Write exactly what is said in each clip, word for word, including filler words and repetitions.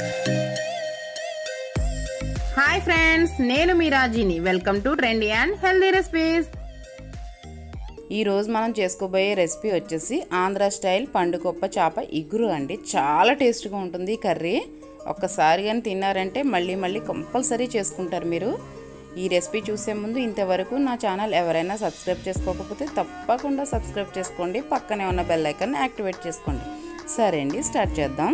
Hi friends, నేను మీ రాజీని. Welcome to trendy and healthy recipes. ఈరోజు మనం చేసుకోబోయే రెసిపీ వచ్చేసి ఆంధ్ర స్టైల్ పండుకొప్ప చేప ఇగురు అండి. చాలా టేస్ట్గా ఉంటుంది కర్రీ. ఒక్కసారి కానీ తిన్నారంటే మళ్ళీ మళ్ళీ కంపల్సరీ చేసుకుంటారు మీరు. ఈ రెసిపీ చూసే ముందు ఇంతవరకు నా ఛానల్ ఎవరైనా సబ్స్క్రైబ్ చేసుకోకపోతే తప్పకుండా సబ్స్క్రైబ్ చేసుకోండి. పక్కనే ఉన్న బెల్ ఐకాన్ యాక్టివేట్ చేసుకోండి. సరే అండి, స్టార్ట్ చేద్దాం.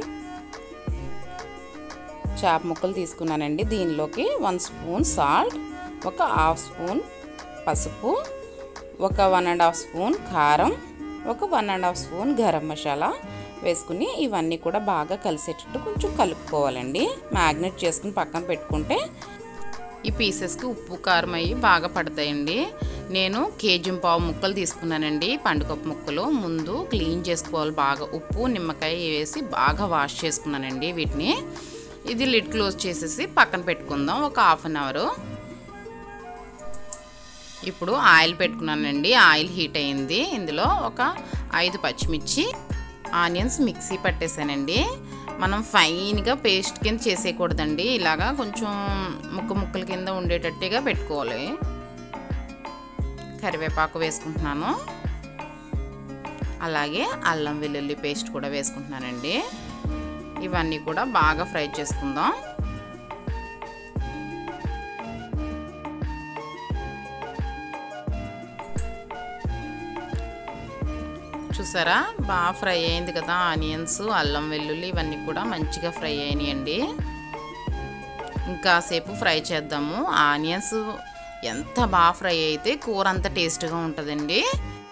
చేప ముక్కలు తీసుకున్నానండి. దీనిలోకి వన్ స్పూన్ సాల్ట్, ఒక హాఫ్ స్పూన్ పసుపు, ఒక వన్ అండ్ హాఫ్ స్పూన్ కారం, ఒక one and half spoon garam masala వేసుకుని ఇవన్నీ కూడా బాగా కలిసేటట్టు కొంచెం కలుపుకోవాలండి. మ్యాగ్నెట్ చేసుకుని పక్కన పెట్టుకుంటే ఈ పీసెస్కి ఉప్పు కారం అయ్యి బాగా పడతాయండి. నేను కేజీ పావు ముక్కలు తీసుకున్నానండి. పండుకొప్ప ముక్కలు ముందు క్లీన్ చేసుకోవాలి బాగా. ఉప్పు నిమ్మకాయ వేసి బాగా వాష్ చేసుకున్నానండి వీటిని. ఇది లిడ్ క్లోజ్ చేసేసి పక్కన పెట్టుకుందాం ఒక హాఫ్ అన్ అవర్. ఇప్పుడు ఆయిల్ పెట్టుకున్నానండి. ఆయిల్ హీట్ అయింది. ఇందులో ఒక ఐదు పచ్చిమిర్చి, ఆనియన్స్ మిక్సీ పట్టేసానండి. మనం ఫైన్గా పేస్ట్ కింద చేసేయకూడదండి. ఇలాగా కొంచెం ముక్క ముక్కల కింద ఉండేటట్టుగా పెట్టుకోవాలి. కరివేపాకు వేసుకుంటున్నాను. అలాగే అల్లం వెల్లుల్లి పేస్ట్ కూడా వేసుకుంటున్నానండి. ఇవన్నీ కూడా బాగా ఫ్రై చేసుకుందాం. చూసారా, బాగా ఫ్రై అయింది కదా. ఆనియన్స్, అల్లం వెల్లుల్లి ఇవన్నీ కూడా మంచిగా ఫ్రై అయినాయండి. ఇంకాసేపు ఫ్రై చేద్దాము. ఆనియన్స్ ఎంత బాగా ఫ్రై అయితే కూర అంత టేస్ట్గా ఉంటుందండి.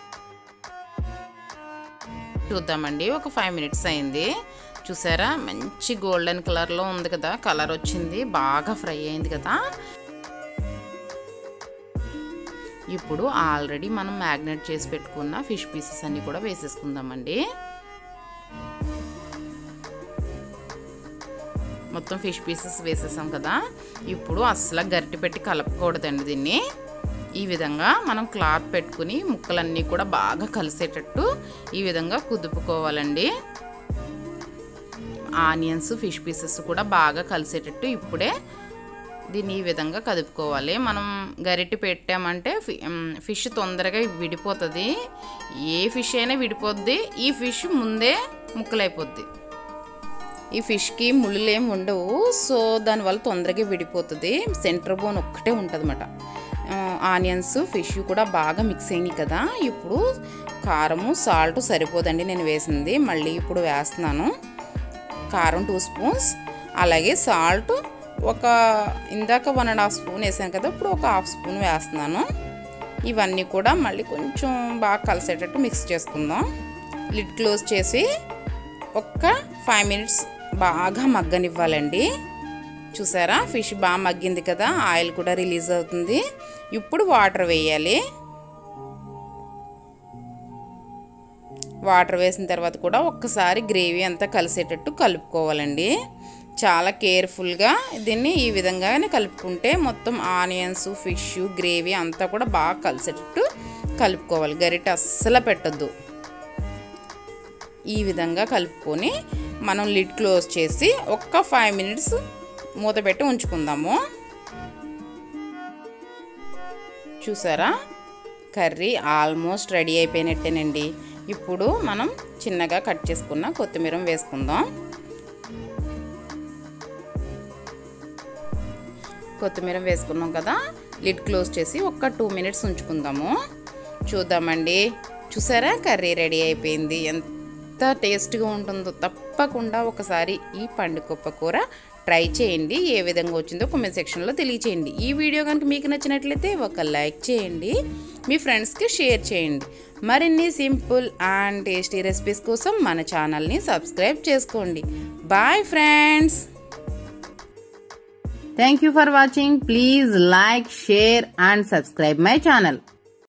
చూద్దామండి. ఒక ఫైవ్ మినిట్స్ అయింది. చూసారా, మంచి గోల్డెన్ కలర్లో ఉంది కదా. కలర్ వచ్చింది, బాగా ఫ్రై అయింది కదా. ఇప్పుడు ఆల్రెడీ మనం మ్యాగ్నేట్ చేసి పెట్టుకున్న ఫిష్ పీసెస్ అన్నీ కూడా వేసేసుకుందామండి. మొత్తం ఫిష్ పీసెస్ వేసేసాం కదా. ఇప్పుడు అస్సలు గరిటె పెట్టి కలపకూడదండి దీన్ని. ఈ విధంగా మనం క్లాత్ పెట్టుకుని ముక్కలన్నీ కూడా బాగా కలిసేటట్టు ఈ విధంగా కుదుపుకోవాలండి. ఆనియన్స్, ఫిష్ పీసెస్ కూడా బాగా కలిసేటట్టు ఇప్పుడే దీన్ని ఈ విధంగా కదుపుకోవాలి. మనం గరిటె పెట్టామంటే ఫిష్ తొందరగా విడిపోతుంది. ఏ ఫిష్ అయినా విడిపోద్ది. ఈ ఫిష్ ముందే ముక్కలైపోద్ది. ఈ ఫిష్కి ముళ్ళులు ఏమి ఉండవు. సో దానివల్ల తొందరగా విడిపోతుంది. సెంటర్ బోన్ ఒక్కటే ఉంటుంది అన్నమాట. ఆనియన్స్, ఫిష్ కూడా బాగా మిక్స్ అయినాయి కదా. ఇప్పుడు కారము, సాల్ట్ సరిపోదండి నేను వేసింది. మళ్ళీ ఇప్పుడు వేస్తున్నాను. కారం టూ స్పూన్స్, అలాగే సాల్ట్ ఒక ఇందాక వన్ అండ్ హాఫ్ స్పూన్ వేసాను కదా, ఇప్పుడు ఒక హాఫ్ స్పూన్ వేస్తున్నాను. ఇవన్నీ కూడా మళ్ళీ కొంచెం బాగా కలిసేటట్టు మిక్స్ చేసుకుందాం. లిడ్ క్లోజ్ చేసి ఒక్క ఫైవ్ మినిట్స్ బాగా మగ్గనివ్వాలండి. చూసారా, ఫిష్ బాగా మగ్గింది కదా. ఆయిల్ కూడా రిలీజ్ అవుతుంది. ఇప్పుడు వాటర్ వేయాలి. వాటర్ వేసిన తర్వాత కూడా ఒక్కసారి గ్రేవీ అంతా కలిసేటట్టు కలుపుకోవాలండి. చాలా కేర్ఫుల్గా దీన్ని ఈ విధంగానే కలుపుకుంటే మొత్తం ఆనియన్స్, ఫిష్, గ్రేవీ అంతా కూడా బాగా కలిసేటట్టు కలుపుకోవాలి. గరిటె అస్సలు పెట్టద్దు. ఈ విధంగా కలుపుకొని మనం లిడ్ క్లోజ్ చేసి ఒక్క ఫైవ్ మినిట్స్ మూత పెట్టి ఉంచుకుందాము. చూసారా, కర్రీ ఆల్మోస్ట్ రెడీ అయిపోయినట్టేనండి. ఇప్పుడు మనం చిన్నగా కట్ చేసుకున్న కొత్తిమీర వేసుకుందాం. కొత్తిమీర వేసుకున్నాం కదా. లిడ్ క్లోజ్ చేసి ఒక్క టూ మినిట్స్ ఉంచుకుందాము. చూద్దామండి. చూసారా, కర్రీ రెడీ అయిపోయింది. ఎంత టేస్ట్గా ఉంటుందో తప్పకుండా ఒకసారి ఈ పండుకొప్ప కూర ట్రై చేయండి. ఏ విధంగా వచ్చిందో కామెంట్ సెక్షన్లో తెలియచేయండి. ఈ వీడియో కనుక మీకు నచ్చినట్లయితే ఒక లైక్ చేయండి. మీ ఫ్రెండ్స్కి షేర్ చేయండి. మరిన్ని సింపుల్ అండ్ టేస్టీ రెసిపీస్ కోసం మన ఛానల్ని సబ్స్క్రైబ్ చేసుకోండి. Bye friends. Thank you for watching. Please like, share and subscribe my channel.